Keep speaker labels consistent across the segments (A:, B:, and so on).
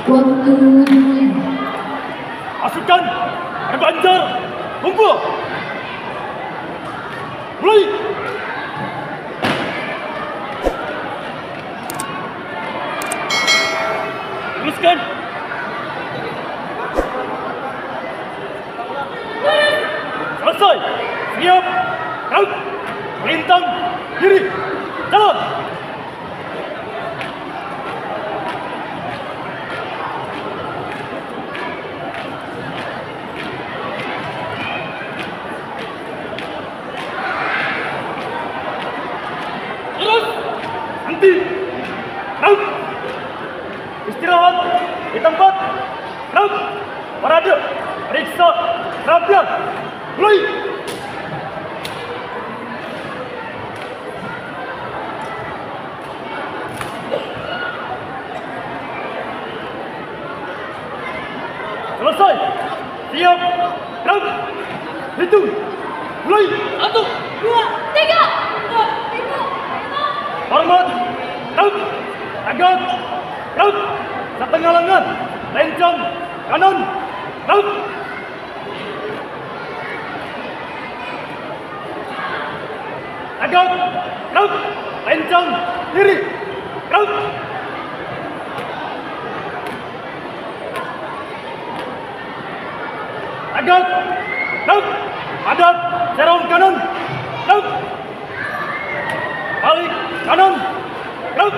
A: Waktu
B: pasukan berbanjar kumpul. Mulai. Teruskan. Selesai. Siap. Gerak. Melintang kiri. Jalan. Henti. Gerak. Istirahat di tempat. Gerak. Parade. Periksa kerapian. Mulai. Selesai. Siap. Gerak. Hitung. Mulai.
C: 1, 2, 3.
B: Hormat. Gerak. Tegak. Gerak. Setengah lengan. Lencang. Kanan. Gerak. Tegak. Gerak. Lencang. Kiri. Gerak. Tegak. Gerak. Hadap. Serong kanan. Gerak. Balik kanan. Gerak.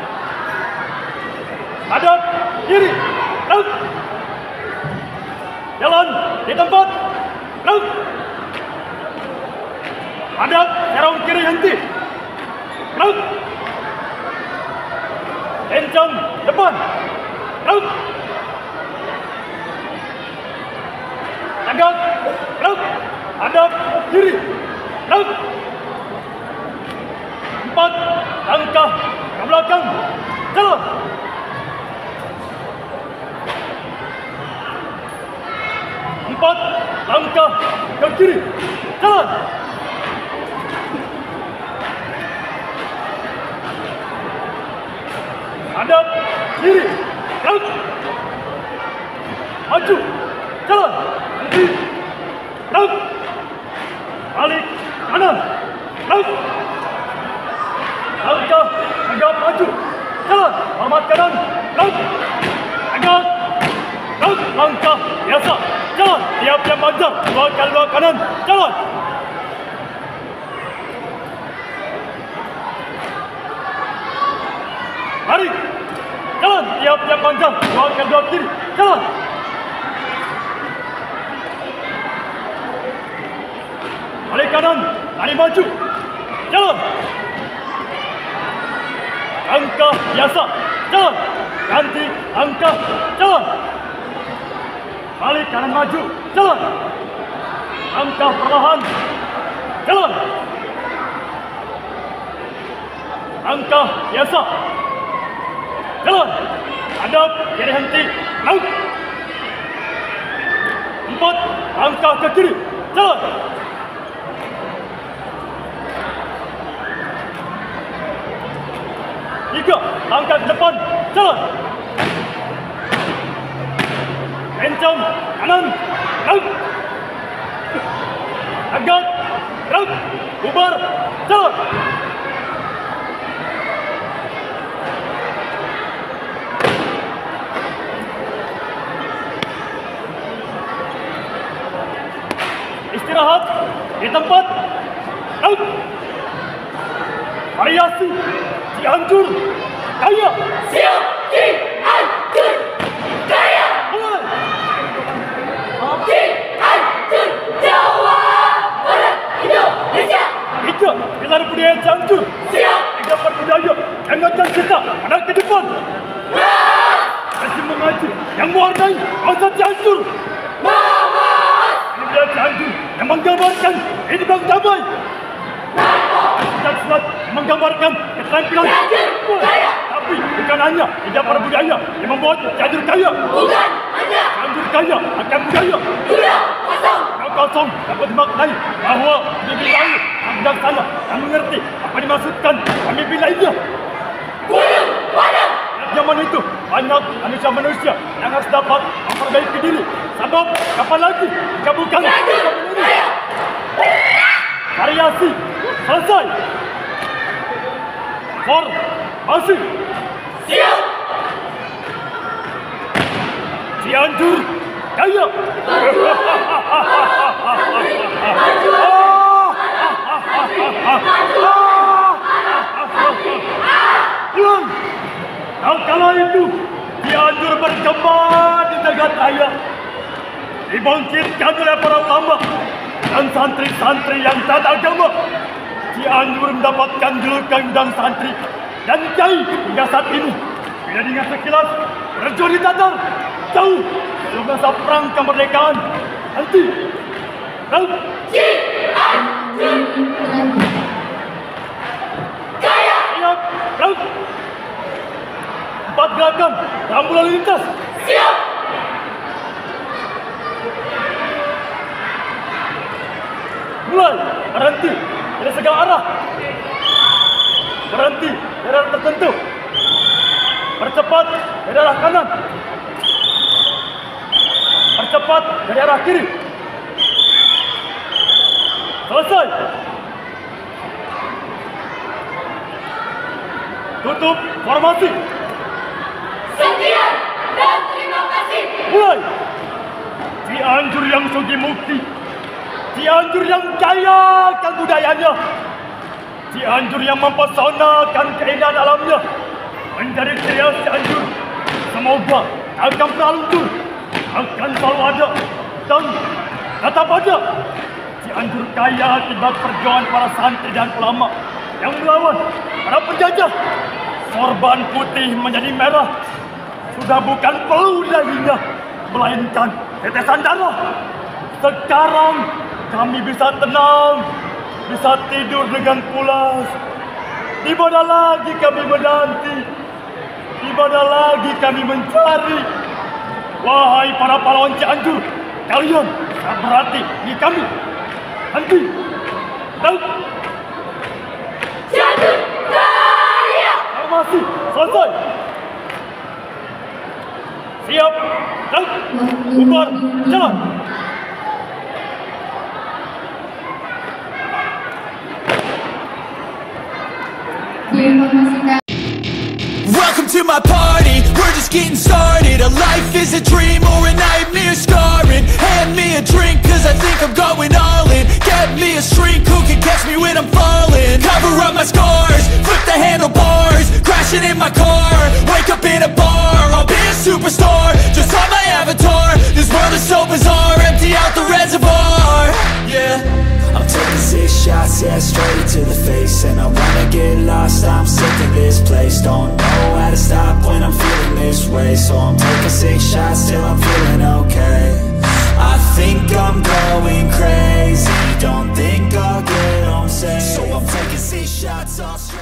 B: Hadap kiri. Gerak. Jalan di tempat. Gerak. Hadap serong kiri henti. Gerak. Kencang depan. Gerak. Tegak. Gerak. Hadap kiri. Gerak. 4 langkah ke belakang. Jalan. 4 langkah ke kiri. Jalan. Hadap kiri. Gerak. Maju. Jalan. Henti. Gerak. Balik kanan. Gerak. Langkah tegak maju. Jalan. Hormat kanan. Gerak. Tegak. Gerak. Langkah biasa. Jalan. Tiap yang panjang. 2 kali 2 kanan. Jalan. Mari. Jalan. Tiap yang panjang. 2 kali 2 kiri. Jalan. Balik kanan. Lari maju. Jalan. Langkah biasa. Jalan. Ganti langkah. Jalan. Balik kanan maju. Jalan. Langkah perlahan. Jalan. Langkah biasa. Jalan. Hadap kiri henti. Gerak. 4 langkah ke kiri. Jalan. 3 langkah ke depan. Jalan. Kencang kanan. Gerak. Tegak. Gerak. Bubar. Jalan. Istirahat di tempat. Gerak. Variasi Cianjur Kaya.
C: Siap, Cianjur Kaya.
B: Mulai.
C: Cianjur Jawa Barat Indonesia.
B: 3 pilar budaya Cianjur.
C: Siap.
B: 3 budaya yang akan kita anak ke depan. Masih mengaji yang mewarnai bangsa Cianjur. Ini dia Cianjur yang menggambarkan hidup yang damai. Dan silat menggambarkan keterampilan.
C: Cianjur Kaya.
B: Tapi bukan hanya hidup budaya yang membuat Cianjur kaya.
C: Bukan hanya
B: Cianjur kaya akan budaya.
C: dunia kosong.
B: Kosong dapat dimaknai bahwa pemimpin lain yang bijaksana dan mengerti apa dimaksudkan pemimpin lainnya.
C: Gunung Padang.
B: Zaman Dengan itu, banyak manusia yang harus dapat memperbaiki diri. Sebab kapan lagi jika bukan variasi selesai. Formasi.
C: Siap.
B: Cianjur Jaya. Pulang. Dan kala itu Cianjur berkembang di jagat raya, dibangkitkan oleh para ulama dan santri-santri yang taat agama. Cianjur mendapatkan julukan Gudang Santri dan Kiai hingga saat ini. Bila diingat sekilas, prajurit Tatar jauh sebelum masa perang kemerdekaan. Nanti,
C: Cianjur Jaya.
B: siap, berang. 4 gerakan rambu lalu lintas.
C: Siap.
B: Mulai, berhenti dari segala arah. Berhenti dari arah tertentu. Percepat dari arah kanan. Percepat dari arah kiri. Selesai. Tutup formasi.
C: Sekian dan terima kasih.
B: Mulai. Cianjur yang sugi mukti. Cianjur yang kaya akan budayanya. Cianjur yang mempesonakan keindahan alamnya. Menjadi ciri khas Cianjur. Semoga akan pernah luntur. Akan selalu ada. Dan tetap ada. Cianjur kaya akibat perjuangan para santri dan ulama yang melawan para penjajah. Sorban putih menjadi merah. Sudah bukan peluru lainnya, melainkan tetesan darah. Sekarang kami bisa tenang, bisa tidur dengan pulas. Di mana lagi kami menanti? Di mana lagi kami mencari? Wahai para pahlawan Cianjur, kalian sangat berarti di kami. Henti. Dan
C: Cianjur Jaya.
B: formasi selesai. Siap. Dan bubar jalan.
A: Welcome to my party, we're just getting started. A life is a dream or a nightmare scarring. Hand me a drink cause I think I'm going all in. Get me a shrink who can catch me when I'm falling. Cover up my scars, flip the handlebars. Crashing in my car, wake up in a bar. I'll be a superstar, just on my avatar. This world is so bizarre, empty out the reservoir. Yeah, I'm taking 6 shots, yeah, straight to the face. And I wanna get lost, I'm sick of this place. Don't know how to stop when I'm feeling this way. So I'm taking 6 shots till I'm feeling okay. I think I'm going crazy, don't think I'll get home safe. So I'm taking 6 shots all straight.